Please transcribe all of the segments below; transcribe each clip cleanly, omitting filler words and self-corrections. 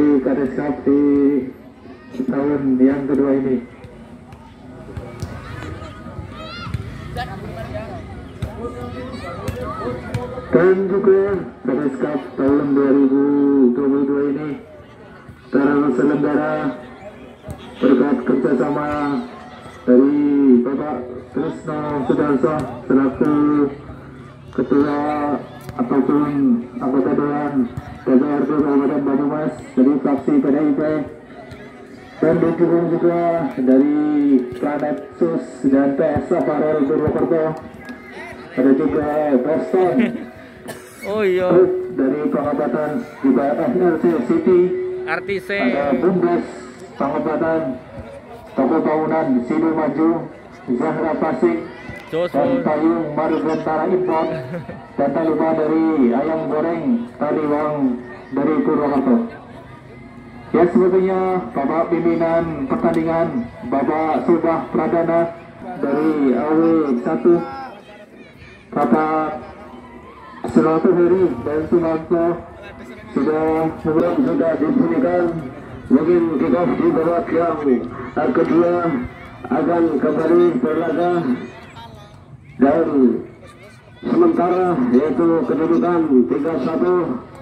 Kades Cup di tahun yang kedua ini. Dan juga Kades Cup tahun 2022 ini terselenggara berkat kerjasama dari Bapak Trisno Sudarso selaku Ketua ataupun anggota Dewan DPRD Kabupaten Banyumas dari fraksi PDIP, dan didukung juga dari Planet Sus dan PS Aparel Purwokerto. Ada juga Boston dari Pangabatan, juga FLC City, RTC, ada Bumdes Pangabatan, Toko Bangunan Sido Maju, Zahra Pasik, dan Payung Marugantara Import, dan tak lupa dari Ayam Goreng Taliwang dari Purwokerto. Ya, sebetulnya Bapak pimpinan pertandingan, Bapak Subah Pradana dari AW1, Bapak Selaku Heri dan Sumanto sudah dibunyikan. Mungkin kick-off di babak yang kedua akan kembali berlaga, dan sementara yaitu kedudukan 3-1.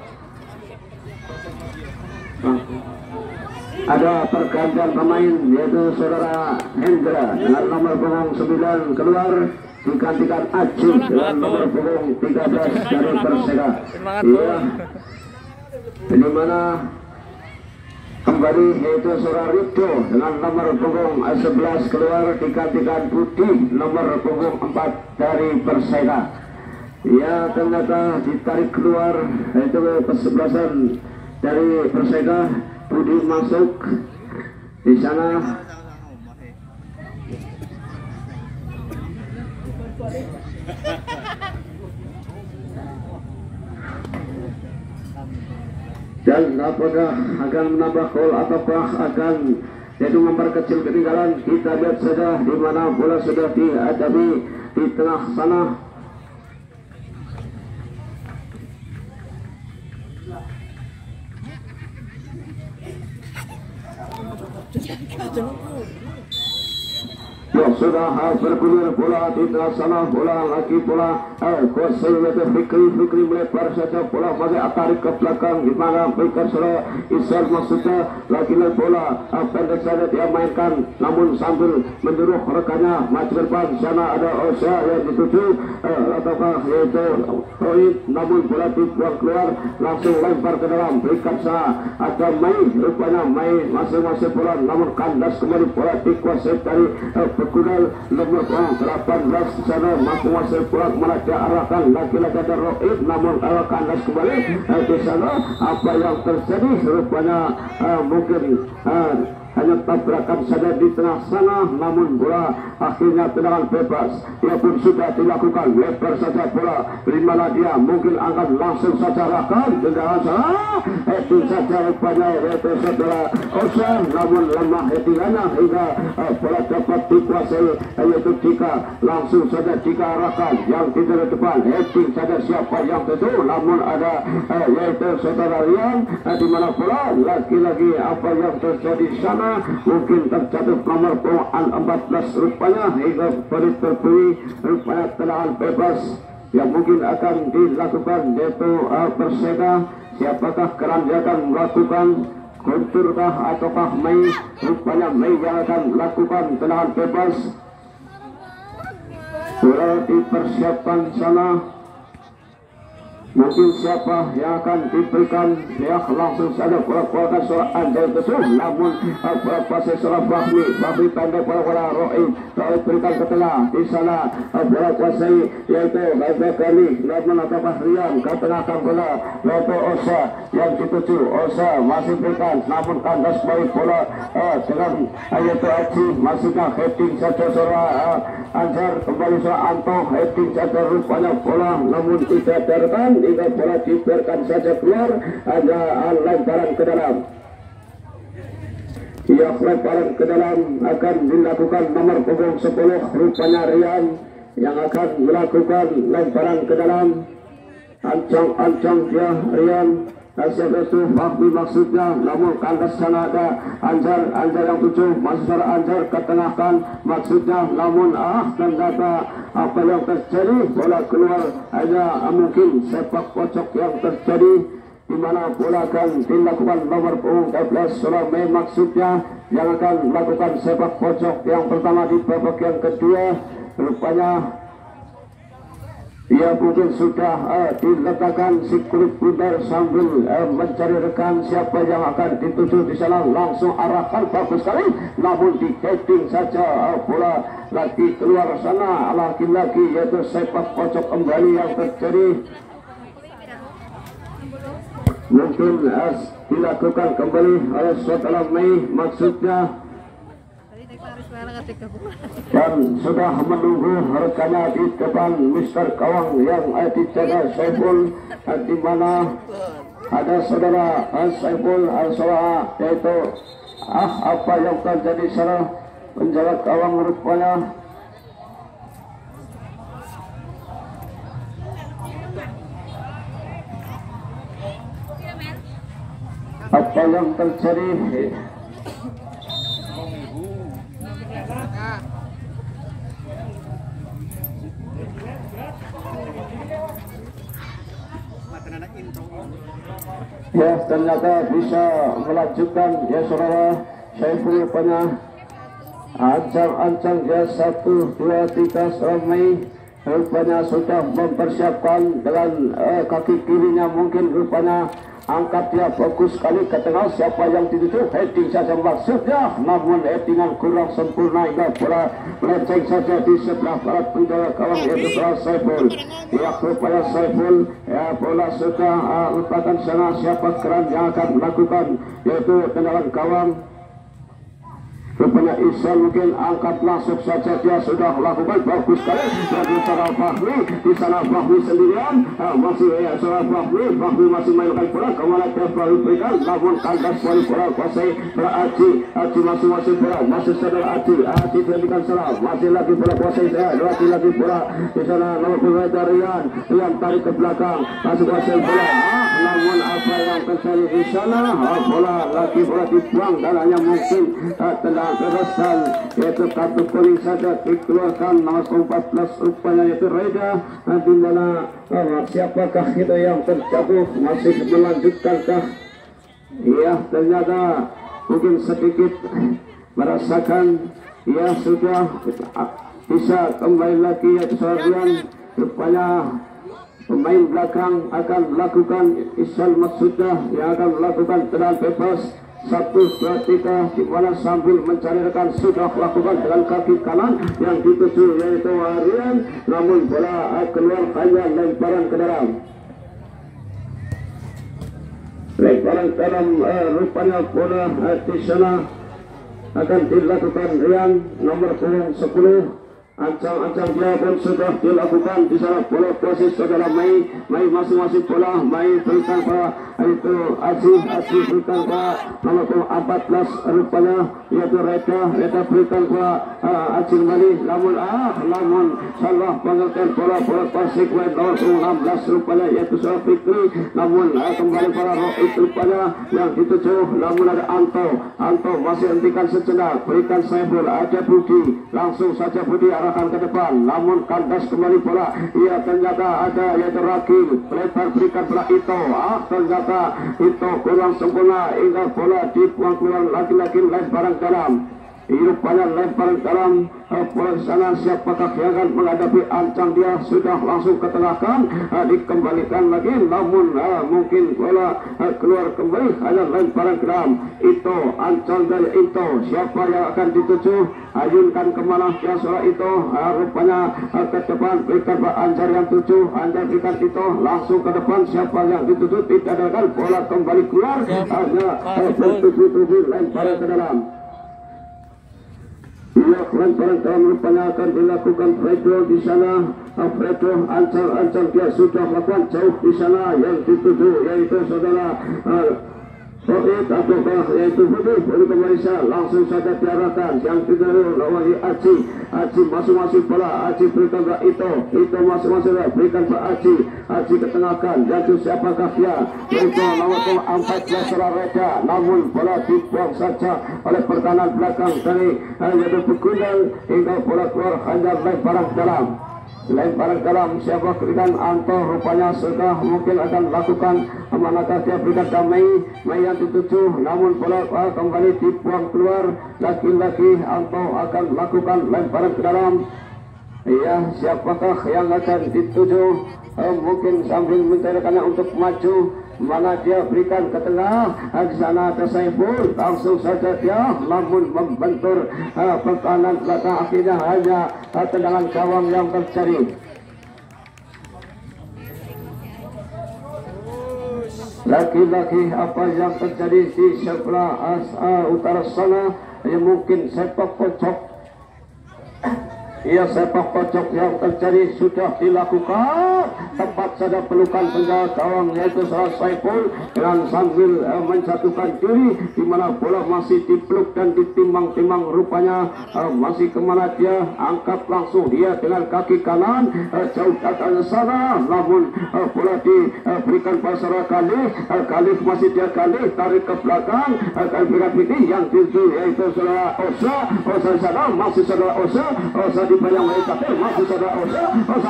Ada pergantian pemain, yaitu saudara Hendra dengan nomor punggung 9 keluar, digantikan Ajib dengan nomor punggung 13 dari Perseka. Iya, di mana kembali yaitu saudara Ridho dengan nomor punggung 11 keluar, digantikan Budi nomor punggung 4 dari Perseka. Ya, ternyata ditarik keluar yaitu kesebelasan dari Perseka. Budi masuk di sana. Dan apakah akan menambah gol ataukah akan yaitu memperkecil ketinggalan? Kita lihat saja di mana bola sudah dihadapi di tengah sana. Ya, sudah bergulir bola di tengah sana, bola lagi bola kuasai oleh Fikri melebar saja, bola masih tarik ke belakang, di mana Fikri sudah Isal maksudnya lagi bola pendek saja dia mainkan, namun sambil menyuruh rekannya maju ke depan. Sana ada Osha yang dituju ataukah yaitu Rohit, namun bola dibuang keluar, langsung lempar ke dalam. Berikan sana ada Mai, rupanya Mai masing-masing bola, namun kandas kembali, bola dikuasai dari Bekudal nomor 18 di sana, masing-masing bola mana diarahkan lagi-lagi ada Rohit, namun kandas kembali di sana. Apa yang terjadi? Rupanya mungkin hanya tabrakan saja di tengah sana, namun bola akhirnya tendangan bebas. Dia pun sudah dilakukan, lebar saja bola, di mana dia mungkin akan langsung saja lakukan tendangan sana. Itu saja rupanya yaitu saudara Osha, namun lemah headingannya hingga bola dapat dikuasai, yaitu jika langsung saja diarahkan yang di depan, heading saja siapa yang tentu, namun ada yaitu saudara Rian, di mana bola lagi-lagi apa yang terjadi sana, mungkin terjatuh nomor punggung 14 rupanya hingga beri terberi, rupanya tendangan bebas yang mungkin akan dilakukan yaitu Perseka. Siapakah kerana dia akan melakukan Gunturkah ataukah Mei? Rupanya Mei yang akan melakukan tendangan bebas. Bola dipersiapkan sana. Mungkin siapa yang akan diberikan, dia langsung saja bola-bola seorang Andai betul, namun bola seorang Fahmi pendek bola Rohit berikan ke tengah. Di sana bola kuasai yaitu Kali, namun apakah Rian ke tengahkan bola, yaitu Osha yang dituju. Osha masih berikan, namun kandas baik bola dengan yaitu Aji, masihkah heading saja seorang Anjar, kembali seorang Anto, heading saja rupanya bola, namun tidak terkan. Hingga bola dibiarkan saja keluar, ada lemparan ke dalam. Ia lemparan ke dalam akan dilakukan nomor punggung 10, rupanya Rian yang akan melakukan lemparan ke dalam. Ancang dia Rian, siapa itu Fahmi maksudnya, namun kandas sana ada Anjar yang 7 masuk Anjar ketengahkan maksudnya, namun ternyata apa yang terjadi, bola keluar, hanya mungkin sepak pojok yang terjadi, di mana bola akan dilakukan nomor punggung 12 Sulaiman maksudnya yang akan melakukan sepak pojok yang pertama di babak yang kedua. Rupanya ia mungkin sudah diletakkan si kulit bundar sambil mencari rekan siapa yang akan dituju di sana, langsung arahkan bagus sekali, namun di heading saja bola lagi keluar sana, lagi-lagi yaitu sepak pojok kembali yang terjadi. Mungkin dilakukan kembali oleh saudara Mei maksudnya, dan sudah menunggu rekannya di depan Mister Kawang yang dijaga Saiful, di mana ada saudara Saiful Al-Salah, yaitu apa yang terjadi sana penjaga Kawang rupanya apa yang terjadi. Ya, ternyata bisa melanjutkan ya saudara Saiful rupanya ancang ya 1, 2, 3 Sulaiman rupanya sudah mempersiapkan dengan kaki kirinya, mungkin rupanya angkat dia fokus sekali ke tengah, siapa yang dituju heading saja maksudnya, namun headingan kurang sempurna hingga bola melenceng saja di sebelah barat penjaga gawang yaitu bola Saiful. Ya rupanya Saiful ya bola sudah letakkan sana, siapa keran yang akan melakukan yaitu tendangan gawang. Rupanya Ihsan mungkin angkat langsung saja, dia sudah melakukan bagus sekali dari sana Fahmi, di sana Fahmi sendirian masih salah Fahmi masih mainkan bola kemana dia baru berikan, namun kandas bola kuasai Aji masing-masing bola masih saudara Aji berikan salah, masih lagi bola kuasai lagi bola di sana nomor pemain Rian tarik ke belakang masih kuasai bola, namun apa yang terjadi di sana, bola dibuang dan hanya mungkin tendang bebaskan yaitu kartu kuning saja dikeluarkan nomor 14 rupanya yaitu Reda. Di mana siapakah itu yang terjatuh, masih melanjutkankah? Ya ternyata mungkin sedikit merasakan ya sudah bisa kembali lagi ya kesalahan, rupanya pemain belakang akan melakukan Ihsan maksudnya yang akan melakukan tendangan bebas 1, 2, 3 di mana sambil mencari rekan sudah melakukan dengan kaki kanan yang dituju yaitu Rian, namun bola keluar hanya lemparan ke dalam rupanya bola di sana akan dilakukan Rian nomor 10. Ancang dia pun sudah dilakukan di sana, bola posisi saudara Mei masing-masing bola, Mei berikan ke itu Aji berikan ke nomor 14 rupanya yaitu Reda berikan ke Aji kembali, namun salah pengertian bola posisi nomor 16 rupanya yaitu saudara Fikri, namun kembali para Rohit rupanya yang dituju, namun ada Anto masih hentikan sejenak, berikan Saiful, ada Budi, langsung saja Budi arahkan ke depan, namun kandas kembali bola, ia ternyata ada yaitu Rakil, lebar berikan bola ternyata itu kurang sempurna hingga bola dibuang keluar, lagi-lagi lemparan dalam. Rupanya lemparan dalam bola sana, siapakah yang akan menghadapi Ancang, dia sudah langsung ketengahkan, dikembalikan lagi, namun mungkin bola keluar kembali, hanya lemparan ke dalam. Itu Ancang dari itu, siapa yang akan dituju, ayunkan kemana dia suara itu, rupanya ke depan berikan Pak Anjar yang 7, Anjar berikan itu langsung ke depan, siapa yang dituju tidak ada, bola kembali keluar, hanya bertuju-tuju lemparan ke dalam. Ia lemparan dalam rupanya akan dilakukan Fredo di sana. Fredo Ancang dia sudah melakukan jauh di sana, yang dituju yaitu saudara ataukah yaitu Budi Pemirsa langsung saja diarahkan yang tidak lawan Aci masing-masing bola Aci berikan ke itu masing-masing berikan ke Aci ketengahkan jatuh siapakah dia itu lawan angkat Jasra Reda namun bola dibuang saja oleh pertahanan belakang dari yaitu Begundal hingga bola keluar hanya lemparan dalam siapa berikan Anto rupanya sudah mungkin akan lakukan manakah dia berikan ke Mei yang dituju namun bola kembali dibuang keluar lagi-lagi Anto akan lakukan lemparan ke dalam ya siapakah yang akan dituju mungkin sambil mencarikannya untuk maju mana dia berikan ke tengah di sana ada Saiful langsung saja dia namun membentur pertahanan belakang akhirnya hanya tendangan gawang yang terjadi. Lagi-lagi apa yang terjadi di sebelah utara sana yang mungkin sepak pojok sepak pojok yang terjadi sudah dilakukan tempat saja pelukan penjaga gawang yaitu Saiful dengan sambil menjatuhkan diri di mana bola masih dipeluk dan ditimbang-timbang rupanya masih kemana dia angkat langsung dia dengan kaki kanan jauh datang sana namun bola diberikan pasar kali masih dia kali tarik ke belakang kali berikan ini yang tuju yaitu saudara Osa sana masih saudara Osa di bayang mereka masih saudara Osa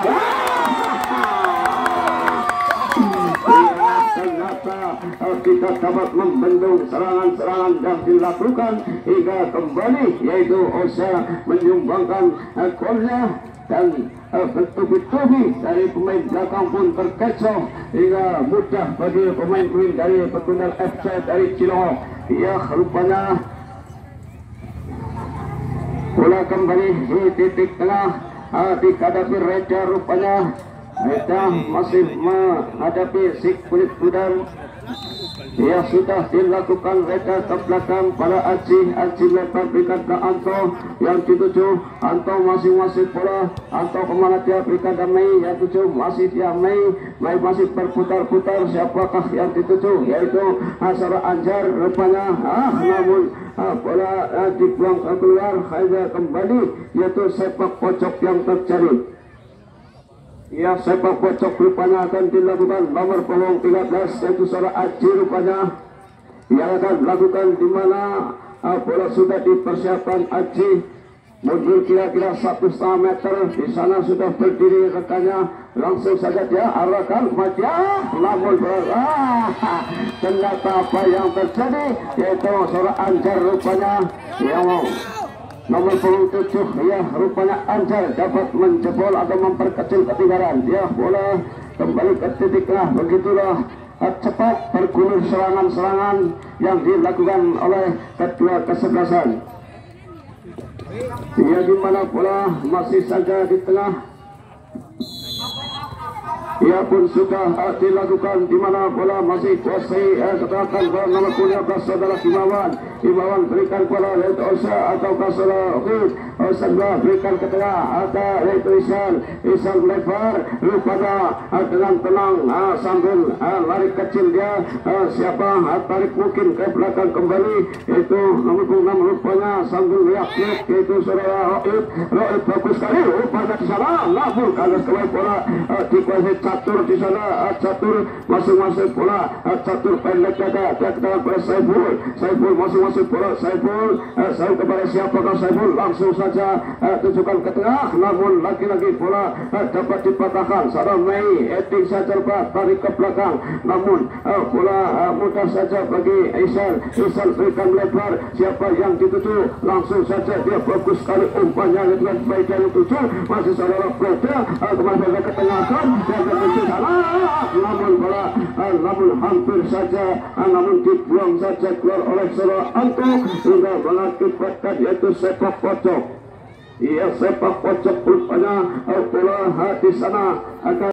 ternyata kita dapat membendung serangan-serangan yang dilakukan hingga kembali yaitu Osa menyumbangkan golnya dan bertubi-tubi dari pemain belakang pun terkecoh hingga mudah bagi pemain-pemain dari Begundal FC dari Cilongok rupanya bola kembali di titik tengah dihadapi Reda rupanya Reda masih menghadapi si kulit pudar sudah dilakukan Reda ke belakang pada Aci lepas berikan ke Anto yang dituju Anto masing-masing bola Anto kemana dia berikan ke Mei yang tuju masih dia Mei masih berputar-putar siapakah yang dituju yaitu Asara Anjar rupanya namun bola dibuang keluar hanya kembali yaitu sepak pojok yang terjadi sepak pojok rupanya akan dilakukan nomor punggung 13 yaitu saudara Aji rupanya yang akan dilakukan di mana bola sudah dipersiapkan Aji mundur kira-kira 1,5 meter di sana sudah berdiri rekannya langsung saja dia arahkan maju namun ternyata apa yang terjadi yaitu saudara Anjar rupanya yang nomor 7 rupanya Anjar dapat menjebol atau memperkecil ketinggalan dia bola kembali ke titik tengah begitulah cepat bergulir serangan-serangan yang dilakukan oleh kedua kesebelasan di mana bola masih saja di tengah ia pun sudah dilakukan di mana bola masih kuasai katakan bola nomor 15 saudara Himawan berikan bola yaitu Osa atau saudara Osa berikan ke tengah ada yaitu Isan lebar rupanya dengan tenang sambil lari kecil dia siapa tarik mungkin ke belakang kembali itu nomor 6 rupanya sambil reaksi yaitu saudara Roib bagus sekali rupanya di sana namun kandas kembali bola dikuasai catur di sana catur masing-masing bola catur pendek dia kedalam pada Saiful masing-masing bola Saiful kepada siapakah Saiful langsung saja tunjukkan ke tengah namun lagi-lagi bola dapat dipatahkan saudara Mei heading saja tarik ke belakang namun bola mudah saja bagi Isan berikan lebar siapa yang dituju langsung saja dia bagus sekali umpannya dengan baik yang dituju masih saudara Preda kembali ke tengah namun bola namun hampir saja namun dibuang saja keluar oleh saudara Anto hingga mengakibatkan yaitu sepak pojok sepak pojok rupanya bola di sana akan